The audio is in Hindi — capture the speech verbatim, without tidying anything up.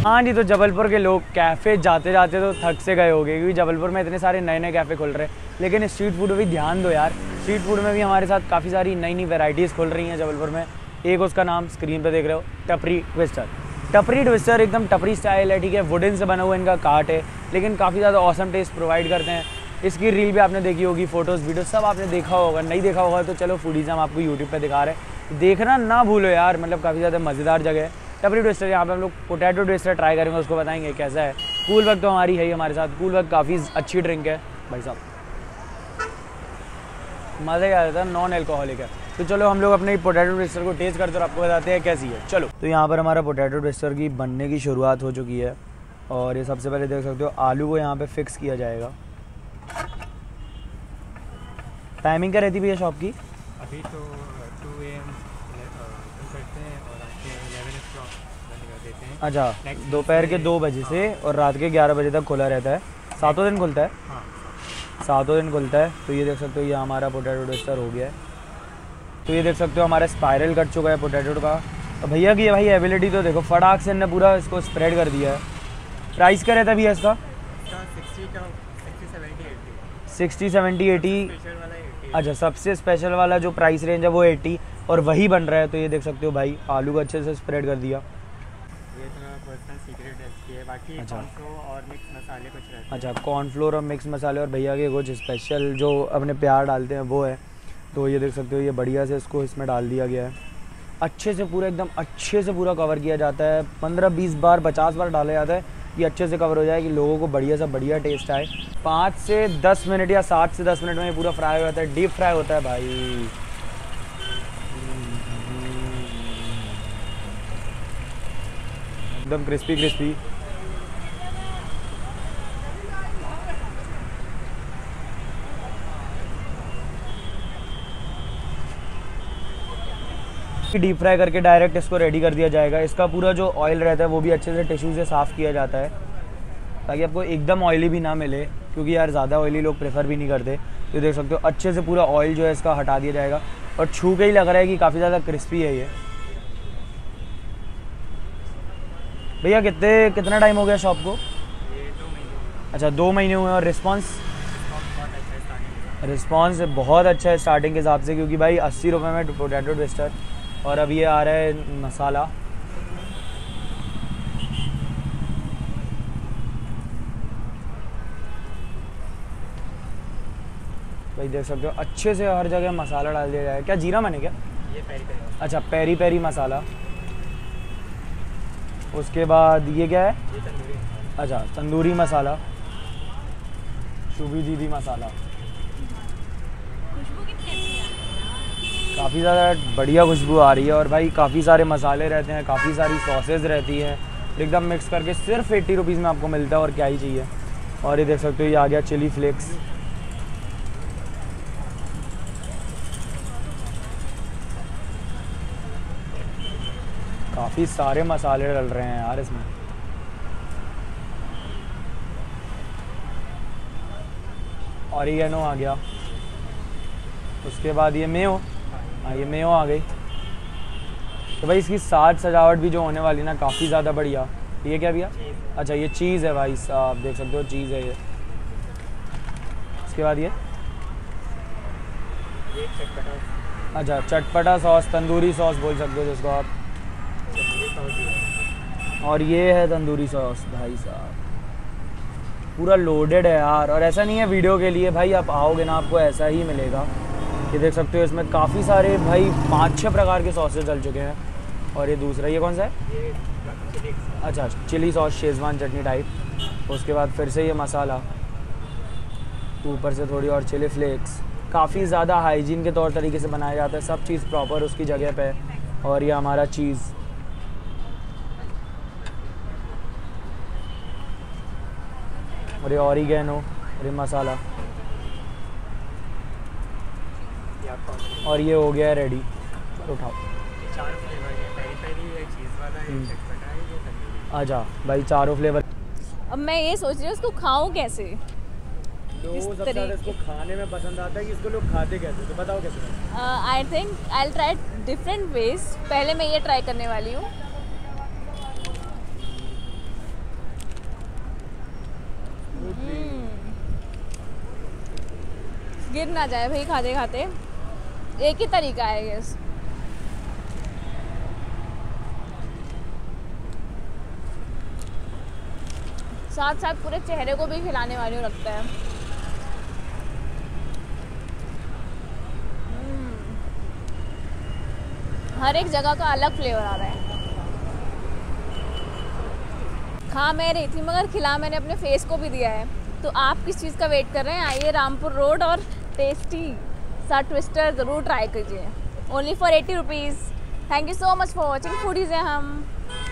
हाँ जी, तो जबलपुर के लोग कैफ़े जाते जाते तो थक से गए होंगे, क्योंकि जबलपुर में इतने सारे नए नए कैफ़े खुल रहे हैं। लेकिन स्ट्रीट फूड पे भी ध्यान दो यार, स्ट्रीट फूड में भी हमारे साथ काफ़ी सारी नई नई वैरायटीज़ खुल रही हैं जबलपुर में। एक उसका नाम स्क्रीन पे देख रहे हो, टपरी ट्विस्टर। टपरी ट्विस्टर एकदम टपरी स्टाइल है, ठीक है, वुडन से बना हुआ इनका कार्ट है, लेकिन काफ़ी ज़्यादा ऑसम टेस्ट प्रोवाइड करते हैं। इसकी रील भी आपने देखी होगी, फोटोज़ वीडियो सब आपने देखा होगा, नहीं देखा होगा तो चलो फूडीज़ हम आपको यूट्यूब पे दिखा रहे हैं, देखना ना भूलो यार, मतलब काफ़ी ज़्यादा मज़ेदार जगह है टपरी ट्विस्टर। यहाँ पे हम लोग पोटैटो ट्विस्टर ट्राई करेंगे, उसको बताएंगे कैसा है। कूल वक्त तो हमारी है ही हमारे साथ, कूल वक्त काफ़ी अच्छी ड्रिंक है भाई साहब, मज़े आ जाता है, नॉन एल्कोहलिक है। तो चलो हम लोग अपने पोटैटो ट्विस्टर को टेस्ट करते और आपको बताते हैं कैसी है। चलो, तो यहाँ पर हमारा पोटैटो ट्विस्टर की बनने की शुरुआत हो चुकी है, और ये सबसे पहले देख सकते हो आलू को यहाँ पे फिक्स किया जाएगा। टाइमिंग क्या रहती है भैया शॉप की? अभी तो टू ए एम करते हैं और रात के इलेवन ओ क्लॉक बंद कर देते हैं। अच्छा, दोपहर के दो बजे से और रात के ग्यारह बजे तक खुला रहता है, सातों दिन खुलता है? हाँ, सातों दिन खुलता है। तो ये देख सकते हो, ये हमारा पोटैटो ट्विस्टर हो गया है। तो ये देख सकते हो हमारा स्पाइरल कट चुका है पोटैटो का। तो भैया की भाई एबिलिटी तो देखो, फटाक से इन्होंने पूरा इसको स्प्रेड कर दिया है। प्राइस क्या रहता है भैया इसका? Sixty seventy eighty. अच्छा, सबसे स्पेशल वाला जो प्राइस रेंज है वो एटी, और वही बन रहा है। तो ये देख सकते हो भाई, आलू को अच्छे से स्प्रेड कर दिया। ये थोड़ा पर्सनल सीक्रेट रेसिपी है, बाकी अच्छा, कॉर्नफ्लोर और मिक्स मसाले कुछ रहते हैं। अच्छा, कॉर्नफ्लोर और मिक्स मसाले और भैया के कुछ स्पेशल जो अपने प्यार डालते हैं वो है। तो ये देख सकते हो, ये बढ़िया से इसको इसमें डाल दिया गया है, अच्छे से पूरा एकदम अच्छे से पूरा कवर किया जाता है। पंद्रह बीस बार पचास बार डाला जाता है, ये अच्छे से कवर हो जाए कि लोगों को बढ़िया सा बढ़िया टेस्ट आए। पाँच से दस मिनट या सात से दस मिनट में ये पूरा फ्राई हो जाता है, डीप फ्राई होता है भाई। एकदम क्रिस्पी क्रिस्पी। डीप फ्राई करके डायरेक्ट इसको रेडी कर दिया जाएगा। इसका पूरा जो ऑयल रहता है वो भी अच्छे से टिश्यू से साफ़ किया जाता है, ताकि आपको एकदम ऑयली भी ना मिले, क्योंकि यार ज़्यादा ऑयली लोग प्रेफर भी नहीं करते। तो देख सकते हो अच्छे से पूरा ऑयल जो है इसका हटा दिया जाएगा, और छू के ही लग रहा है कि काफ़ी ज़्यादा क्रिस्पी है ये। भैया कितने कितना टाइम हो गया शॉप को? ये दो महीने। अच्छा, दो महीने हुए। और रिस्पॉन्स? रिस्पॉन्स बहुत अच्छा है स्टार्टिंग के हिसाब से, क्योंकि भाई अस्सी रुपये में पोटैटो ट्विस्टर, और अब ये आ रहा है मसाला। भाई देख सकते हो अच्छे से हर जगह मसाला डाल दिया जाए। क्या जीरा मैंने क्या? ये पेरी पेरी। अच्छा, पेरी पेरी मसाला। उसके बाद ये क्या है? ये तंदूरी। अच्छा, तंदूरी मसाला, शुभी दीदी मसाला। काफ़ी ज़्यादा बढ़िया खुशबू आ रही है, और भाई काफ़ी सारे मसाले रहते हैं, काफ़ी सारी सॉसेज रहती हैं, एकदम मिक्स करके सिर्फ एट्टी रुपीज़ में आपको मिलता है, और क्या ही चाहिए। और ये देख सकते हो, ये आ गया चिली फ्लेक्स। काफ़ी सारे मसाले डल रहे हैं यार इसमें। ऑरिगेनो आ गया। उसके बाद ये मेयो, हाँ ये मेयो आ गई। तो भाई इसकी साज सजावट भी जो होने वाली ना काफ़ी ज़्यादा बढ़िया। ये क्या भैया? अच्छा, ये चीज़ है भाई साहब, देख सकते हो चीज़ है ये। उसके बाद ये चटपटा। अच्छा, चटपटा सॉस, तंदूरी सॉस बोल सकते हो जिसको आप। और ये है तंदूरी सॉस भाई साहब, पूरा लोडेड है यार। और ऐसा नहीं है वीडियो के लिए, भाई आप आओगे ना आपको ऐसा ही मिलेगा। ये देख सकते हो इसमें काफ़ी सारे भाई पाँच छः प्रकार के सॉसेज डल चुके हैं। और ये दूसरा, ये कौन सा है? ये अच्छा, चिली सॉस, शेजवान चटनी टाइप। उसके बाद फिर से ये मसाला, ऊपर से थोड़ी और चिली फ्लेक्स। काफ़ी ज़्यादा हाइजीन के तौर तरीके से बनाया जाता है, सब चीज़ प्रॉपर उसकी जगह पे। और ये हमारा चीज़, और ये ऑरिगेनो, और ये मसाला, और ये हो गया है रेडी। उठाओ। चार फ्लेवर है, पेरी पेरी है, चीज़ वाला है, चटपटा है, ये तंदूरी। अच्छा भाई, चारों फ्लेवर। अब मैं ये सोच रही हूँ इसको खाऊं कैसे। लोगों को सबसे ज़्यादा इसको खाने में पसंद आता है कि इसको लोग खाते कैसे, तो बताओ कैसे। I think I try different veg. पहले मैं ये ट्राई करने वाली हूँ। गिर ना जाए भाई खाते खाते। एक ही तरीका है गेस। साथ साथ पूरे चेहरे को भी खिलाने वाली हूँ लगता है। हर एक जगह का अलग फ्लेवर आ रहा है। खा मैं रही थी मगर खिला मैंने अपने फेस को भी दिया है। तो आप किस चीज़ का वेट कर रहे हैं? आइए रामपुर रोड और टेस्टी सा ट्विस्टर ज़रूर ट्राई कीजिए। Only for eighty rupees. Thank you so much for watching foodies हैं हम।